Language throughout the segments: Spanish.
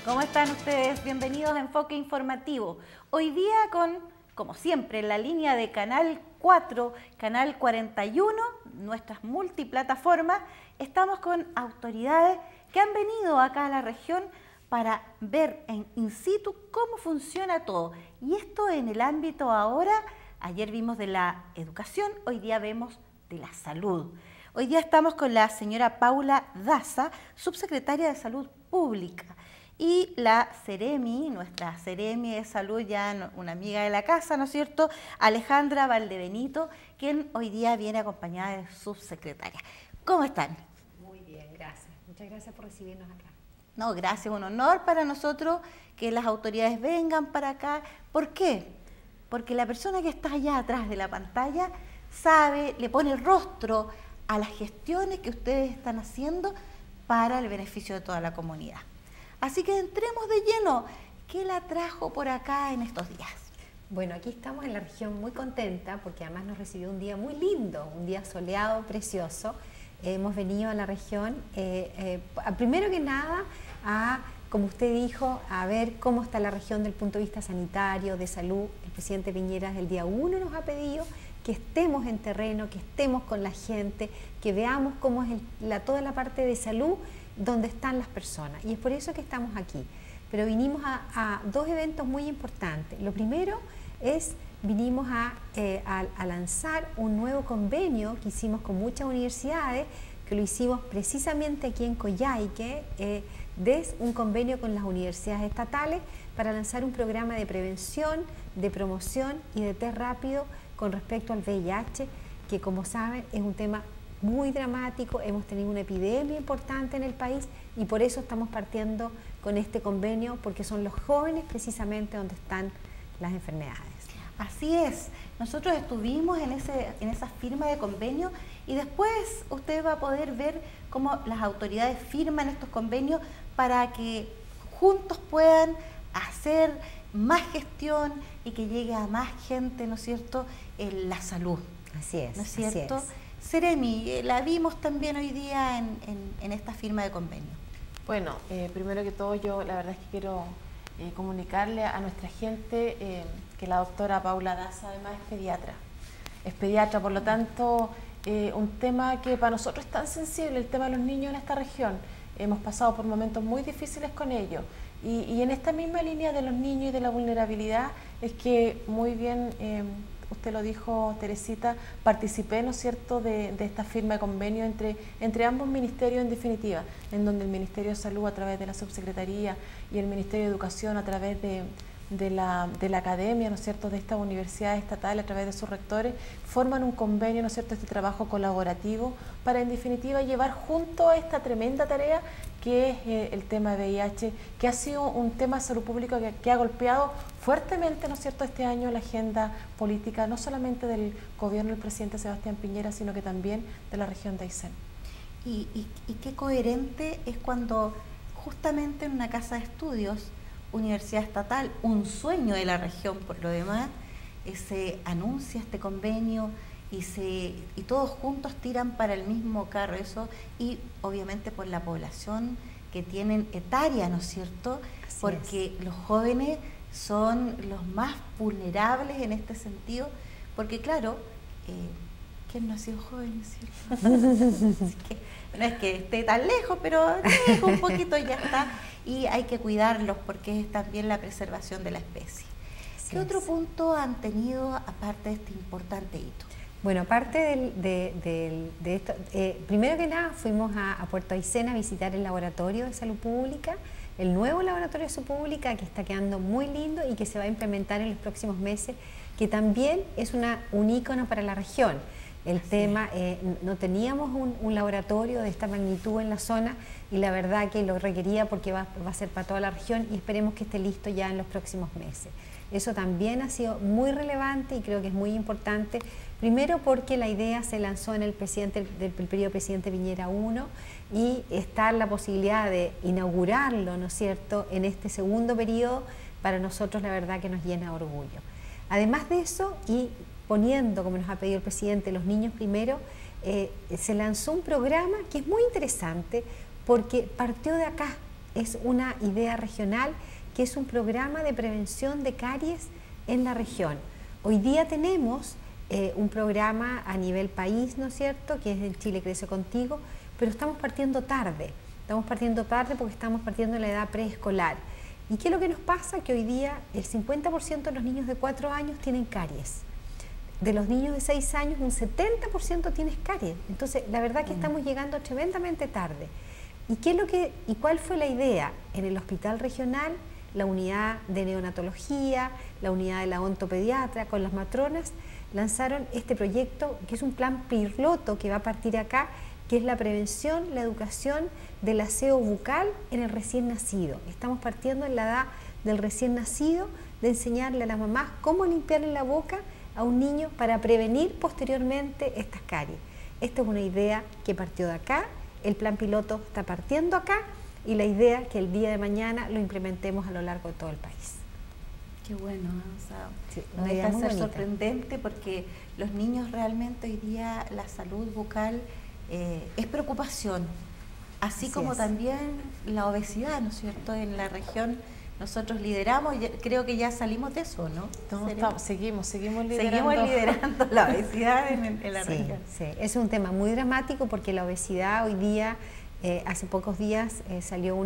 ¿Cómo están ustedes? Bienvenidos a Enfoque Informativo. Hoy día con, como siempre, en la línea de Canal 4, Canal 41, nuestras multiplataformas, estamos con autoridades que han venido acá a la región para ver en in situ cómo funciona todo. Y esto en el ámbito ahora, ayer vimos de la educación, hoy día vemos de la salud. Hoy día estamos con la señora Paula Daza, subsecretaria de Salud Pública, y la Seremi, nuestra Seremi de Salud, ya una amiga de la casa, ¿no es cierto?, Alejandra Valdebenito, quien hoy día viene acompañada de subsecretaria. ¿Cómo están? Muy bien, gracias. Muchas gracias por recibirnos acá. No, gracias, un honor para nosotros que las autoridades vengan para acá. ¿Por qué? Porque la persona que está allá atrás de la pantalla sabe, le pone el rostro a las gestiones que ustedes están haciendo para el beneficio de toda la comunidad. Así que entremos de lleno. ¿Qué la trajo por acá en estos días? Bueno, aquí estamos en la región muy contenta porque además nos recibió un día muy lindo, un día soleado, precioso. Hemos venido a la región, primero que nada, como usted dijo, a ver cómo está la región desde el punto de vista sanitario, de salud. El presidente Piñera desde el día 1 nos ha pedido que estemos en terreno, que estemos con la gente, que veamos cómo es toda la parte de salud, donde están las personas. Y es por eso que estamos aquí. Pero vinimos a dos eventos muy importantes. Lo primero es, vinimos a lanzar un nuevo convenio que hicimos con muchas universidades, que lo hicimos precisamente aquí en Coyhaique, un convenio con las universidades estatales para lanzar un programa de prevención, de promoción y de test rápido con respecto al VIH, que como saben es un tema muy dramático. Hemos tenido una epidemia importante en el país y por eso estamos partiendo con este convenio, porque son los jóvenes precisamente donde están las enfermedades. Así es, nosotros estuvimos en esa firma de convenio y después usted va a poder ver cómo las autoridades firman estos convenios para que juntos puedan hacer más gestión y que llegue a más gente, ¿no es cierto?, en la salud. Así es, ¿no es cierto? Así es. Seremi, la vimos también hoy día en esta firma de convenio. Bueno, primero que todo yo la verdad es que quiero comunicarle a nuestra gente que la doctora Paula Daza además es pediatra, por lo tanto un tema que para nosotros es tan sensible, el tema de los niños en esta región. Hemos pasado por momentos muy difíciles con ellos y en esta misma línea de los niños y de la vulnerabilidad es que muy bien usted lo dijo, Teresita, participé, ¿no es cierto?, de esta firma de convenio entre ambos ministerios en definitiva, en donde el Ministerio de Salud a través de la Subsecretaría y el Ministerio de Educación a través de la academia, ¿no es cierto?, de estas universidades estatales a través de sus rectores, forman un convenio, ¿no es cierto?, este trabajo colaborativo para en definitiva llevar junto a esta tremenda tarea que es el tema de VIH, que ha sido un tema de salud pública que ha golpeado fuertemente, ¿no es cierto?, este año la agenda política, no solamente del gobierno del presidente Sebastián Piñera, sino que también de la región de Aysén. Y qué coherente es cuando justamente en una casa de estudios, universidad estatal, un sueño de la región por lo demás, se anuncia este convenio y todos juntos tiran para el mismo carro, eso, y obviamente por la población que tienen etaria, ¿no es cierto? Así porque es. Los jóvenes son los más vulnerables en este sentido, porque claro, ¿quién no ha sido joven, cierto? Así que, no es que esté tan lejos, pero lejos un poquito y ya está, y hay que cuidarlos porque es también la preservación de la especie. ¿Qué otro punto han tenido aparte de este importante hito? Bueno, aparte de esto, primero que nada fuimos a Puerto Aysén a visitar el laboratorio de salud pública, el nuevo laboratorio de salud pública que está quedando muy lindo y que se va a implementar en los próximos meses, que también es un ícono para la región. El tema, no teníamos un laboratorio de esta magnitud en la zona y la verdad que lo requería porque va a ser para toda la región y esperemos que esté listo ya en los próximos meses. Eso también ha sido muy relevante y creo que es muy importante, primero porque la idea se lanzó en el periodo presidente Piñera 1 y está la posibilidad de inaugurarlo, ¿no es cierto?, en este segundo periodo, para nosotros la verdad que nos llena de orgullo. Además de eso, y poniendo, como nos ha pedido el presidente, los niños primero, se lanzó un programa que es muy interesante porque partió de acá, es una idea regional que es un programa de prevención de caries en la región. Hoy día tenemos un programa a nivel país, ¿no es cierto?, que es en Chile Crece Contigo, pero estamos partiendo tarde. Estamos partiendo tarde porque estamos partiendo en la edad preescolar. ¿Y qué es lo que nos pasa? Que hoy día el 50% de los niños de 4 años tienen caries. De los niños de 6 años, un 70% tiene caries. Entonces, la verdad que estamos llegando tremendamente tarde. ¿Y cuál fue la idea? En el hospital regional, la unidad de neonatología, la unidad de la ontopediatra, con las matronas, lanzaron este proyecto, que es un plan piloto que va a partir acá, que es la prevención, la educación del aseo bucal en el recién nacido. Estamos partiendo en la edad del recién nacido, de enseñarle a las mamás cómo limpiarle la boca a un niño para prevenir posteriormente estas caries. Esta es una idea que partió de acá, el plan piloto está partiendo acá y la idea es que el día de mañana lo implementemos a lo largo de todo el país. Qué bueno, o sea, sí, no deja de ser sorprendente porque los niños realmente hoy día la salud bucal es preocupación, así como también la obesidad, ¿no es cierto? En la región nosotros lideramos, creo que ya salimos de eso, ¿no? Seguimos liderando. Seguimos liderando la obesidad en la región. Sí, es un tema muy dramático porque la obesidad hoy día, hace pocos días salió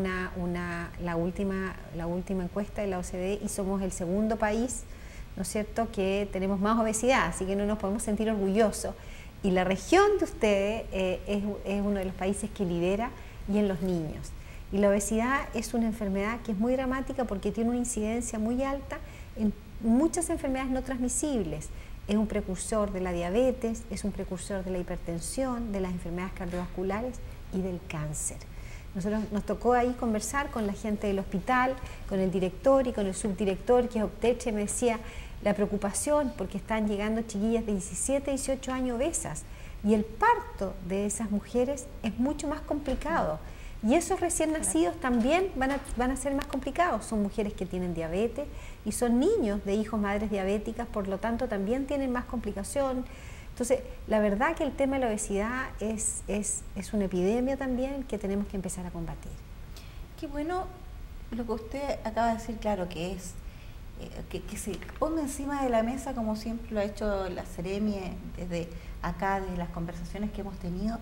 la última encuesta de la OCDE y somos el segundo país, ¿no es cierto?, que tenemos más obesidad, así que no nos podemos sentir orgullosos. Y la región de ustedes es uno de los países que lidera y en los niños. Y la obesidad es una enfermedad que es muy dramática porque tiene una incidencia muy alta en muchas enfermedades no transmisibles. Es un precursor de la diabetes, es un precursor de la hipertensión, de las enfermedades cardiovasculares y del cáncer. Nos tocó ahí conversar con la gente del hospital, con el director y con el subdirector, que es obstetra, y me decía la preocupación porque están llegando chiquillas de 17, 18 años obesas y el parto de esas mujeres es mucho más complicado. Y esos recién nacidos también van a ser más complicados. Son mujeres que tienen diabetes y son niños de hijos madres diabéticas, por lo tanto también tienen más complicación. Entonces, la verdad que el tema de la obesidad es una epidemia también que tenemos que empezar a combatir. Qué bueno lo que usted acaba de decir, claro, que es que se ponga encima de la mesa, como siempre lo ha hecho la Seremi desde acá, desde las conversaciones que hemos tenido,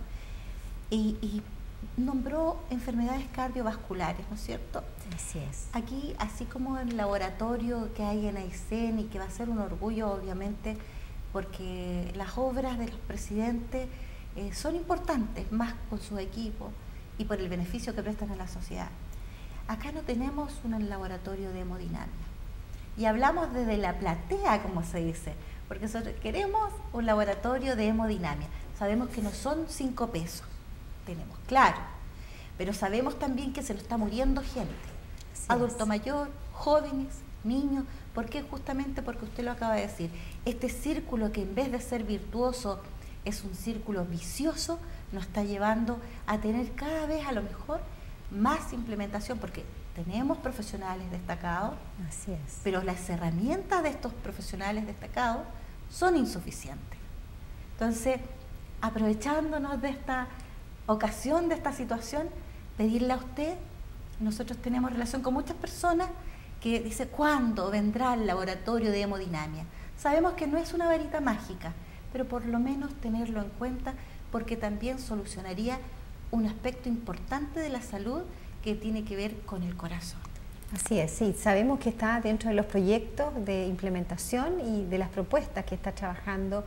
y nombró enfermedades cardiovasculares, ¿no es cierto? Así es. Aquí, así como el laboratorio que hay en Aysén y que va a ser un orgullo, obviamente, porque las obras de los presidentes son importantes, más con su equipo y por el beneficio que prestan a la sociedad. Acá no tenemos un laboratorio de hemodinamia y hablamos desde la platea, como se dice, porque nosotros queremos un laboratorio de hemodinamia. Sabemos que no son 5 pesos, tenemos claro, pero sabemos también que se lo está muriendo gente, adulto mayor, jóvenes, niños. ¿Por qué? Justamente porque usted lo acaba de decir, este círculo que en vez de ser virtuoso es un círculo vicioso, nos está llevando a tener cada vez a lo mejor más implementación, porque tenemos profesionales destacados, así es, pero las herramientas de estos profesionales destacados son insuficientes. Entonces, aprovechándonos de esta ocasión, de esta situación, pedirle a usted, nosotros tenemos relación con muchas personas que dice, ¿cuándo vendrá el laboratorio de hemodinamia? Sabemos que no es una varita mágica, pero por lo menos tenerlo en cuenta, porque también solucionaría un aspecto importante de la salud que tiene que ver con el corazón. Así es, sí, sabemos que está dentro de los proyectos de implementación y de las propuestas que está trabajando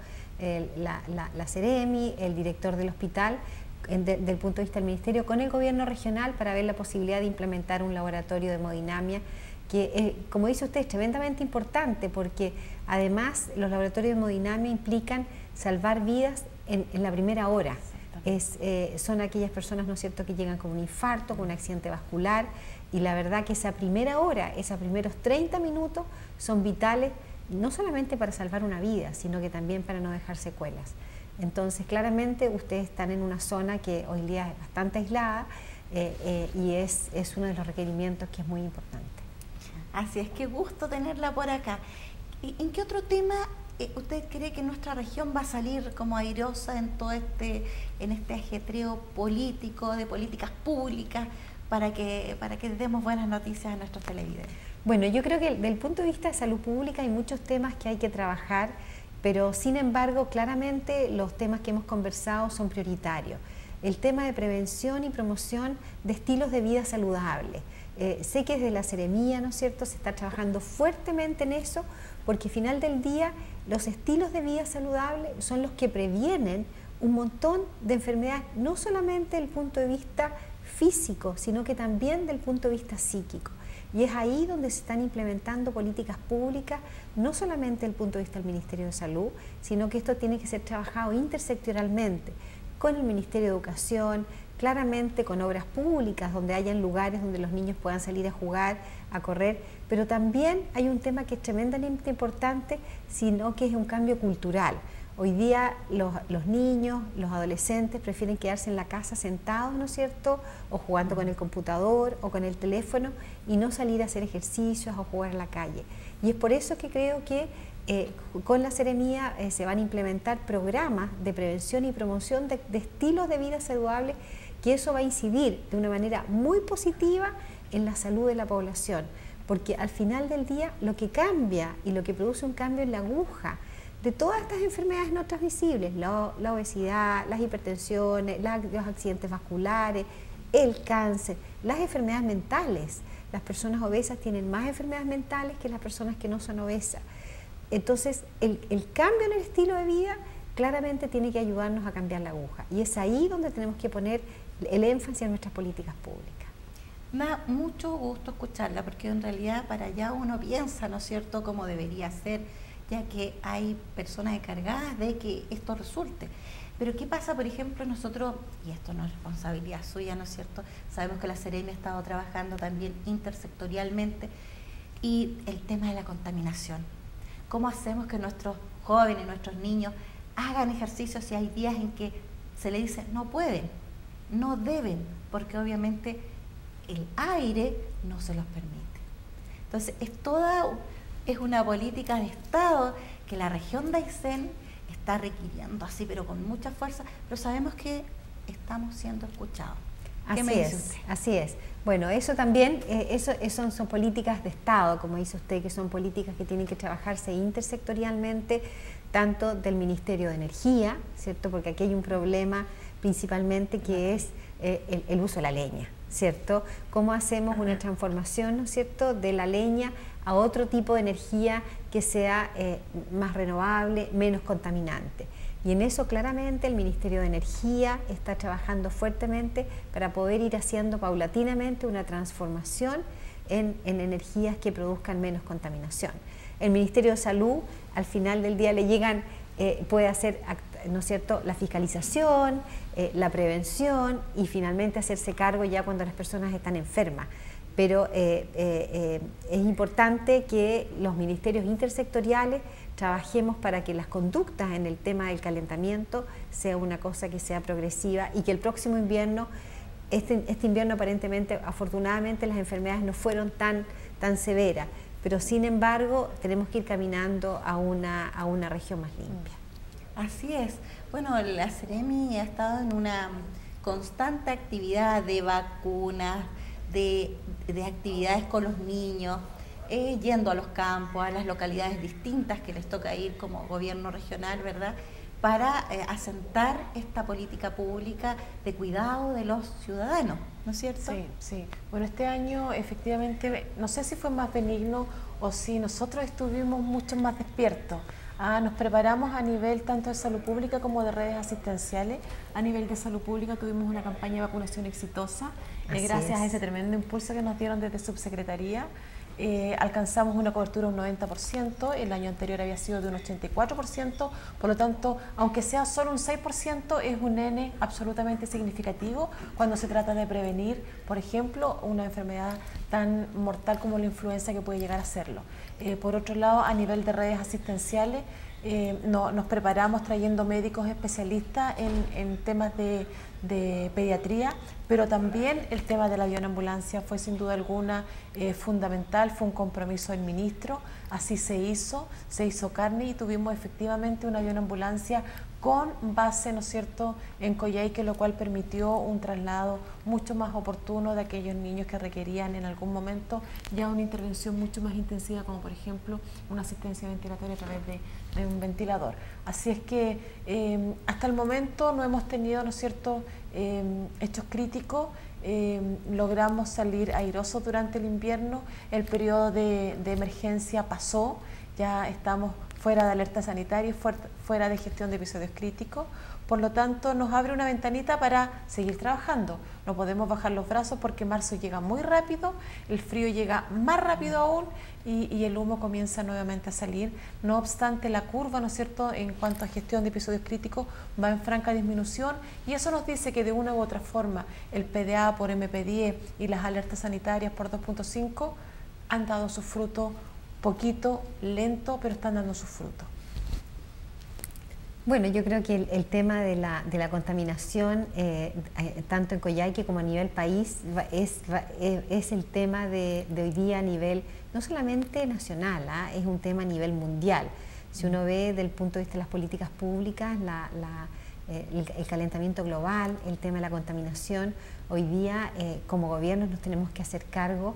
la Seremi, el director del hospital, del punto de vista del Ministerio, con el gobierno regional para ver la posibilidad de implementar un laboratorio de hemodinamia que, como dice usted, es tremendamente importante porque además los laboratorios de hemodinamia implican salvar vidas en la primera hora. Son aquellas personas, ¿no es cierto?, que llegan con un infarto, con un accidente vascular, y la verdad que esa primera hora, esos primeros 30 minutos son vitales no solamente para salvar una vida, sino que también para no dejar secuelas. Entonces, claramente ustedes están en una zona que hoy día es bastante aislada y es uno de los requerimientos que es muy importante. Así es, qué gusto tenerla por acá. ¿En qué otro tema usted cree que nuestra región va a salir como airosa en todo este ajetreo político, de políticas públicas? para que demos buenas noticias a nuestros televidentes? Bueno, yo creo que desde el punto de vista de salud pública hay muchos temas que hay que trabajar, pero sin embargo, claramente los temas que hemos conversado son prioritarios. El tema de prevención y promoción de estilos de vida saludables. Sé que desde la Seremía, ¿no es cierto?, se está trabajando fuertemente en eso, porque al final del día los estilos de vida saludables son los que previenen un montón de enfermedades, no solamente desde el punto de vista físico, sino que también desde el punto de vista psíquico. Y es ahí donde se están implementando políticas públicas, no solamente desde el punto de vista del Ministerio de Salud, sino que esto tiene que ser trabajado intersectorialmente con el Ministerio de Educación, claramente con obras públicas, donde hayan lugares donde los niños puedan salir a jugar, a correr, pero también hay un tema que es tremendamente importante, sino que es un cambio cultural. Hoy día los niños, los adolescentes prefieren quedarse en la casa sentados, ¿no es cierto?, o jugando con el computador o con el teléfono y no salir a hacer ejercicios o jugar en la calle. Y es por eso que creo que con la Seremía se van a implementar programas de prevención y promoción de estilos de vida saludables, que eso va a incidir de una manera muy positiva en la salud de la población, porque al final del día lo que cambia y lo que produce un cambio en la aguja de todas estas enfermedades no transmisibles, la obesidad, las hipertensiones, los accidentes vasculares, el cáncer, las enfermedades mentales. Las personas obesas tienen más enfermedades mentales que las personas que no son obesas. Entonces, el cambio en el estilo de vida claramente tiene que ayudarnos a cambiar la aguja. Y es ahí donde tenemos que poner el énfasis en nuestras políticas públicas. Me da mucho gusto escucharla, porque en realidad para allá uno piensa, ¿no es cierto?, cómo debería ser, ya que hay personas encargadas de que esto resulte. Pero ¿qué pasa, por ejemplo, nosotros, y esto no es responsabilidad suya, ¿no es cierto?, sabemos que la Seremi ha estado trabajando también intersectorialmente, y el tema de la contaminación. ¿Cómo hacemos que nuestros jóvenes, nuestros niños hagan ejercicios si hay días en que se les dice no pueden, no deben, porque obviamente el aire no se los permite? Entonces, es una política de Estado que la región de Aysén está requiriendo así, pero con mucha fuerza, pero sabemos que estamos siendo escuchados. ¿Qué me dice usted? Así es. Bueno, eso también, son políticas de Estado, como dice usted, que son políticas que tienen que trabajarse intersectorialmente, tanto del Ministerio de Energía, ¿cierto?, porque aquí hay un problema principalmente que es el uso de la leña, ¿cierto? ¿Cómo hacemos una transformación, ¿no es cierto?, de la leña a otro tipo de energía que sea más renovable, menos contaminante? Y en eso claramente el Ministerio de Energía está trabajando fuertemente para poder ir haciendo paulatinamente una transformación en energías que produzcan menos contaminación. El Ministerio de Salud al final del día le llegan, puede hacer, ¿no es cierto?, la fiscalización, la prevención y finalmente hacerse cargo ya cuando las personas están enfermas. Pero es importante que los ministerios intersectoriales trabajemos para que las conductas en el tema del calentamiento sea una cosa que sea progresiva y que el próximo invierno, este invierno aparentemente, afortunadamente las enfermedades no fueron tan severas, pero sin embargo tenemos que ir caminando a una región más limpia. Así es. Bueno, la Seremi ha estado en una constante actividad de vacunas, de actividades con los niños, yendo a los campos, a las localidades distintas que les toca ir como gobierno regional, ¿verdad?, para asentar esta política pública de cuidado de los ciudadanos, ¿no es cierto? Sí, sí. Bueno, este año efectivamente, no sé si fue más benigno o si nosotros estuvimos mucho más despiertos. Nos preparamos a nivel tanto de salud pública como de redes asistenciales. A nivel de salud pública tuvimos una campaña de vacunación exitosa, gracias a ese tremendo impulso que nos dieron desde Subsecretaría. Alcanzamos una cobertura de un 90%, el año anterior había sido de un 84%, por lo tanto, aunque sea solo un 6%, es un N absolutamente significativo cuando se trata de prevenir, por ejemplo, una enfermedad tan mortal como la influenza, que puede llegar a serlo. Por otro lado, a nivel de redes asistenciales, nos preparamos trayendo médicos especialistas en temas de pediatría, pero también el tema de la avionambulancia fue sin duda alguna fundamental, fue un compromiso del ministro, así se hizo carne y tuvimos efectivamente una avionambulancia con base, ¿no es cierto?, en Coyhaique, lo cual permitió un traslado mucho más oportuno de aquellos niños que requerían en algún momento ya una intervención mucho más intensiva, como por ejemplo una asistencia ventilatoria a través de un ventilador. Así es que hasta el momento no hemos tenido, ¿no es cierto?, hechos críticos. Logramos salir airosos durante el invierno, el periodo de emergencia pasó, ya estamos fuera de alerta sanitaria y fuera de gestión de episodios críticos. Por lo tanto, nos abre una ventanita para seguir trabajando. No podemos bajar los brazos porque marzo llega muy rápido, el frío llega más rápido aún y el humo comienza nuevamente a salir. No obstante, la curva, ¿no es cierto?, en cuanto a gestión de episodios críticos va en franca disminución, y eso nos dice que de una u otra forma el PDA por MP10 y las alertas sanitarias por 2.5 han dado su fruto, poquito, lento, pero están dando sus frutos. Bueno, yo creo que el tema de la contaminación, tanto en Coyhaique como a nivel país, es el tema de hoy día a nivel no solamente nacional, es un tema a nivel mundial. Si uno ve desde el punto de vista de las políticas públicas, el calentamiento global, el tema de la contaminación, hoy día como gobiernos nos tenemos que hacer cargo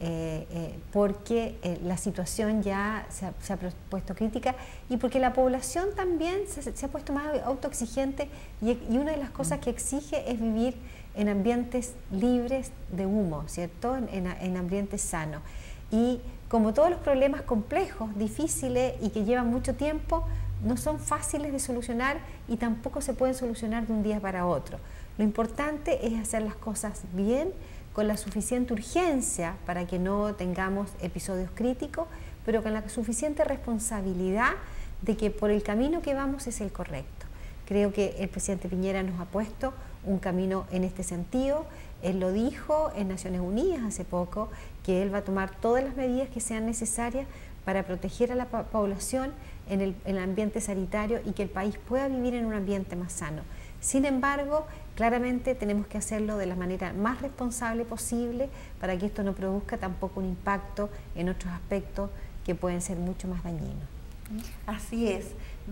porque la situación ya se ha puesto crítica y porque la población también se ha puesto más autoexigente y una de las cosas que exige es vivir en ambientes libres de humo, ¿cierto? En ambientes sanos. Y como todos los problemas complejos, difíciles y que llevan mucho tiempo, no son fáciles de solucionar y tampoco se pueden solucionar de un día para otro. Lo importante es hacer las cosas bien, con la suficiente urgencia para que no tengamos episodios críticos, pero con la suficiente responsabilidad de que por el camino que vamos es el correcto. Creo que el presidente Piñera nos ha puesto un camino en este sentido. Él lo dijo en Naciones Unidas hace poco, que él va a tomar todas las medidas que sean necesarias para proteger a la población en el ambiente sanitario y que el país pueda vivir en un ambiente más sano. Sin embargo, claramente tenemos que hacerlo de la manera más responsable posible para que esto no produzca tampoco un impacto en otros aspectos que pueden ser mucho más dañinos. Así es.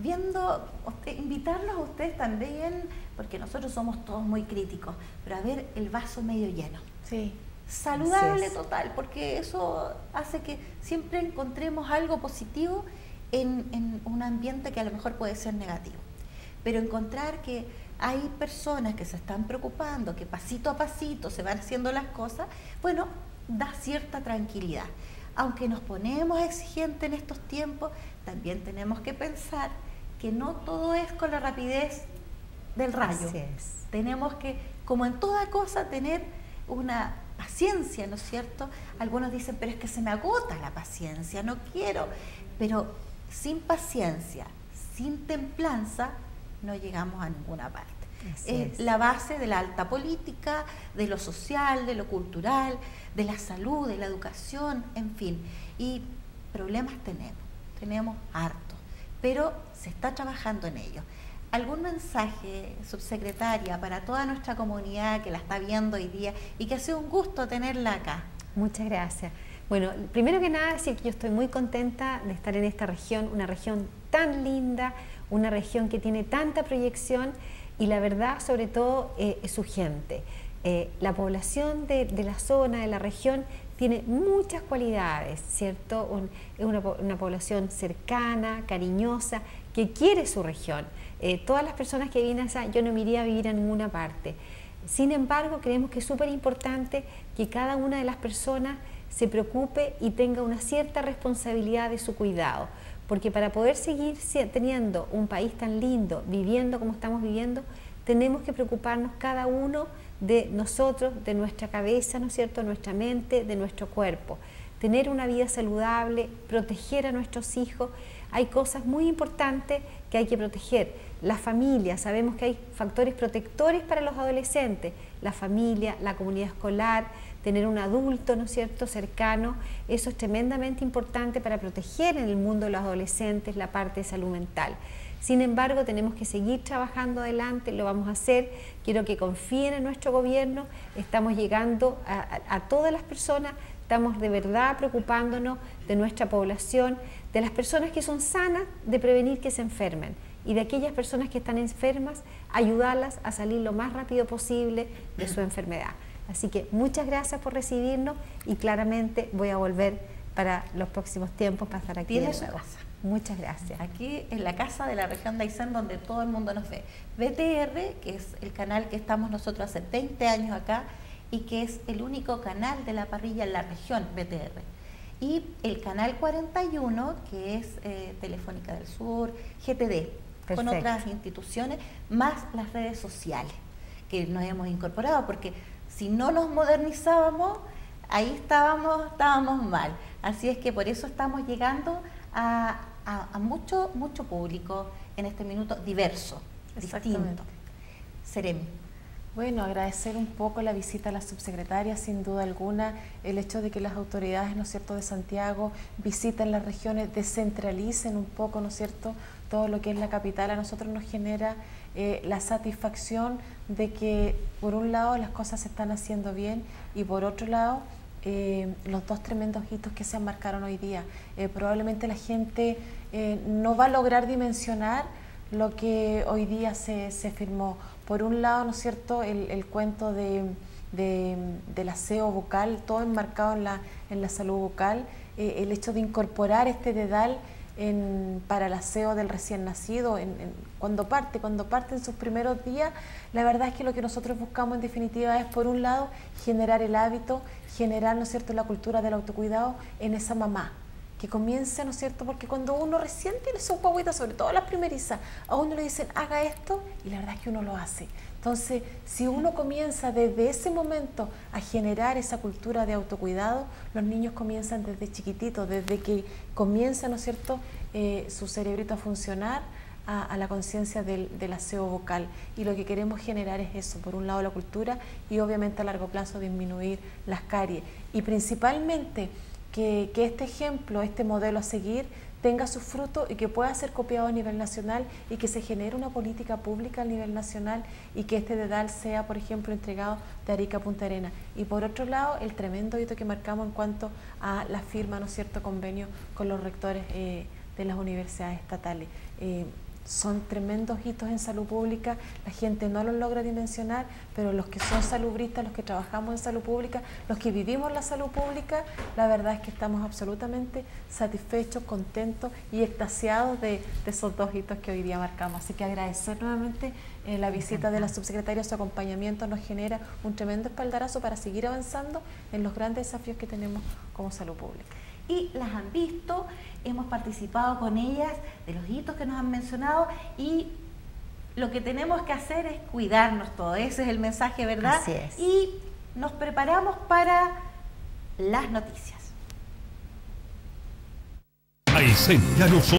Invitarlos a ustedes también, porque nosotros somos todos muy críticos, pero a ver el vaso medio lleno. Sí. Saludable total, porque eso hace que siempre encontremos algo positivo en un ambiente que a lo mejor puede ser negativo. Pero encontrar que hay personas que se están preocupando, que pasito a pasito se van haciendo las cosas, bueno, da cierta tranquilidad. Aunque nos ponemos exigentes en estos tiempos, también tenemos que pensar que no todo es con la rapidez del rayo. Así es. Tenemos que, como en toda cosa, tener una paciencia, ¿no es cierto? Algunos dicen, pero es que se me agota la paciencia, no quiero. Pero sin paciencia, sin templanza, no llegamos a ninguna parte. Es la base de la alta política, de lo social, de lo cultural, de la salud, de la educación, en fin. Y problemas tenemos hartos, pero se está trabajando en ello. ¿Algún mensaje, subsecretaria, para toda nuestra comunidad que la está viendo hoy día y que ha sido un gusto tenerla acá? Muchas gracias. Bueno, primero que nada decir que yo estoy muy contenta de estar en esta región, una región tan linda, una región que tiene tanta proyección y la verdad sobre todo es su gente. La población de la zona, de la región, tiene muchas cualidades, ¿cierto? Es una población cercana, cariñosa, que quiere su región. Todas las personas que vienen allá, yo no me iría a vivir a ninguna parte. Sin embargo, creemos que es súper importante que cada una de las personas se preocupe y tenga una cierta responsabilidad de su cuidado, porque para poder seguir teniendo un país tan lindo, viviendo como estamos viviendo, tenemos que preocuparnos cada uno de nosotros, de nuestra cabeza, ¿no es cierto?, nuestra mente, de nuestro cuerpo. Tener una vida saludable, proteger a nuestros hijos. Hay cosas muy importantes que hay que proteger. La familia, sabemos que hay factores protectores para los adolescentes. La familia, la comunidad escolar, tener un adulto, ¿no es cierto?, cercano. Eso es tremendamente importante para proteger en el mundo de los adolescentes la parte de salud mental. Sin embargo, tenemos que seguir trabajando adelante, lo vamos a hacer. Quiero que confíen en nuestro gobierno. Estamos llegando a todas las personas. Estamos de verdad preocupándonos de nuestra población, de las personas que son sanas, de prevenir que se enfermen. y de aquellas personas que están enfermas, ayudarlas a salir lo más rápido posible de su enfermedad. Así que muchas gracias por recibirnos y claramente voy a volver para los próximos tiempos para estar aquí. Tiene su casa. Muchas gracias. Aquí en la casa de la región de Aysén, donde todo el mundo nos ve. BTR, que es el canal que estamos nosotros hace 20 años acá y que es el único canal de la parrilla en la región, BTR. Y el canal 41, que es Telefónica del Sur, GTD, perfecto, con otras instituciones, más las redes sociales que nos hemos incorporado, porque si no nos modernizábamos, ahí estábamos mal. Así es que por eso estamos llegando a mucho público en este minuto diverso, distinto. Seremi. Bueno, agradecer un poco la visita a la subsecretaria, sin duda alguna, el hecho de que las autoridades, ¿no es cierto?, de Santiago visiten las regiones, descentralicen un poco, ¿no es cierto?, todo lo que es la capital. A nosotros nos genera la satisfacción de que, por un lado, las cosas se están haciendo bien y, por otro lado, los dos tremendos hitos que se marcaron hoy día. Probablemente la gente no va a lograr dimensionar lo que hoy día se firmó. Por un lado, ¿no es cierto?, el cuento del aseo bucal, todo enmarcado en la salud bucal, el hecho de incorporar este dedal para el aseo del recién nacido, cuando parte en sus primeros días. La verdad es que lo que nosotros buscamos en definitiva es, por un lado, generar el hábito, generar, ¿no es cierto?, la cultura del autocuidado en esa mamá, que comience, ¿no es cierto?, porque cuando uno recién tiene su guaguita, sobre todo las primerizas, a uno le dicen haga esto y la verdad es que uno lo hace. Entonces, si uno comienza desde ese momento a generar esa cultura de autocuidado, los niños comienzan desde chiquititos, desde que comienza, ¿no es cierto?, su cerebrito a funcionar, a la conciencia del aseo bucal. Y lo que queremos generar es eso, por un lado la cultura y obviamente a largo plazo disminuir las caries. Y principalmente que este ejemplo, este modelo a seguir, tenga su fruto y que pueda ser copiado a nivel nacional y que se genere una política pública a nivel nacional y que este dedal sea, por ejemplo, entregado de Arica a Punta Arenas. Y por otro lado, el tremendo hito que marcamos en cuanto a la firma, ¿no es cierto?, convenio con los rectores de las universidades estatales. Son tremendos hitos en salud pública, la gente no los logra dimensionar, pero los que son salubristas, los que trabajamos en salud pública, los que vivimos la salud pública, la verdad es que estamos absolutamente satisfechos, contentos y extasiados de esos dos hitos que hoy día marcamos. Así que agradecer nuevamente la visita de la subsecretaria, su acompañamiento nos genera un tremendo espaldarazo para seguir avanzando en los grandes desafíos que tenemos como salud pública. Y las han visto, hemos participado con ellas de los hitos que nos han mencionado y lo que tenemos que hacer es cuidarnos todos, ese es el mensaje, ¿verdad? Así es. Y nos preparamos para las noticias. Aysén ya no